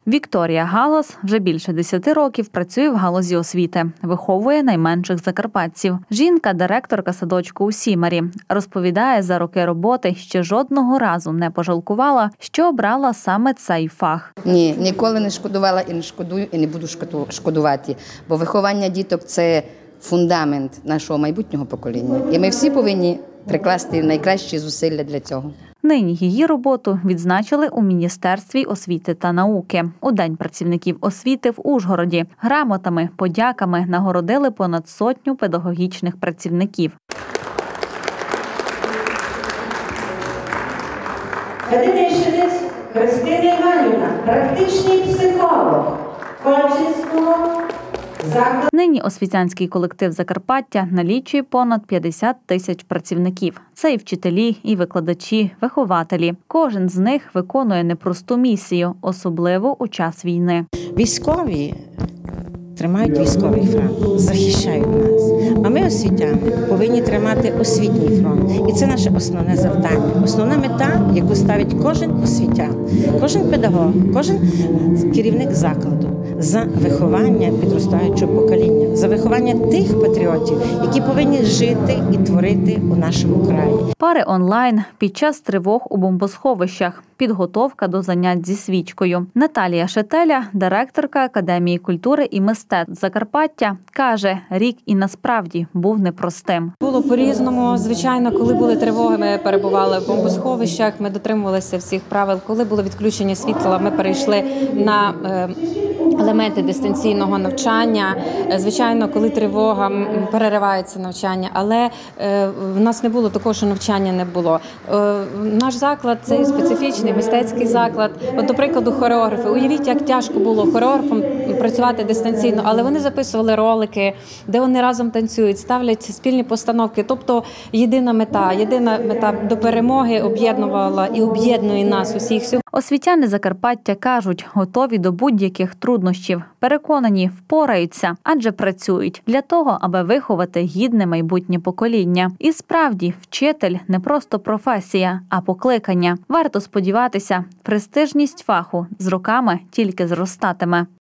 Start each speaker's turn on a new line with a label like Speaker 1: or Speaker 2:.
Speaker 1: Вікторія Галас вже більше 10 років працює в галузі освіти, виховує найменших закарпатців. Жінка – директорка садочку у Сімарі. Розповідає, за роки роботи ще жодного разу не пожалкувала, що обрала саме цей фах.
Speaker 2: Ні, ніколи не шкодувала і не шкодую, і не буду шкодувати, бо виховання діток – це фундамент нашого майбутнього покоління. І ми всі повинні прикласти найкращі зусилля для цього.
Speaker 1: Нині її роботу відзначили у Міністерстві освіти та науки. У День працівників освіти в Ужгороді грамотами, подяками нагородили понад 100 педагогічних працівників.
Speaker 3: Федеришинець Христина Іванівна, практичний психолог Кольчинського закладу.
Speaker 1: Нині освітянський колектив Закарпаття налічує понад 50 тисяч працівників. Це і вчителі, і викладачі, вихователі. Кожен з них виконує непросту місію, особливо у час війни.
Speaker 4: Військові тримають військовий фронт, захищають нас. А ми, освітяни, повинні тримати освітній фронт. І це наше основне завдання. Основна мета, яку ставить кожен освітян, кожен педагог, кожен керівник закладу за виховання підростаючого покоління, за виховання тих патріотів, які повинні жити і творити у нашому краї.
Speaker 1: Пари онлайн, під час тривог у бомбосховищах, підготовка до занять зі свічкою. Наталія Шетеля, директорка Академії культури і мистецтв Закарпаття, каже, рік і насправді був непростим.
Speaker 5: Було по-різному. Звичайно, коли були тривоги, ми перебували в бомбосховищах, ми дотримувалися всіх правил. Коли було відключення світла, ми перейшли на елементи дистанційного навчання. Звичайно, коли тривога, переривається навчання, але в нас не було такого, що навчання не було. Наш заклад – це специфічний мистецький заклад. От, до прикладу, хореографи. Уявіть, як тяжко було хореографам працювати дистанційно, але вони записували ролики, де вони разом танцюють, ставлять спільні постановки. Тобто єдина мета до перемоги об'єднувала і об'єднує нас усіх.
Speaker 1: Освітяни Закарпаття кажуть, готові до будь-яких труднощів. Переконані, впораються, адже працюють для того, аби виховати гідне майбутнє покоління. І справді, вчитель – не просто професія, а покликання. Варто сподіватися, престижність фаху з роками тільки зростатиме.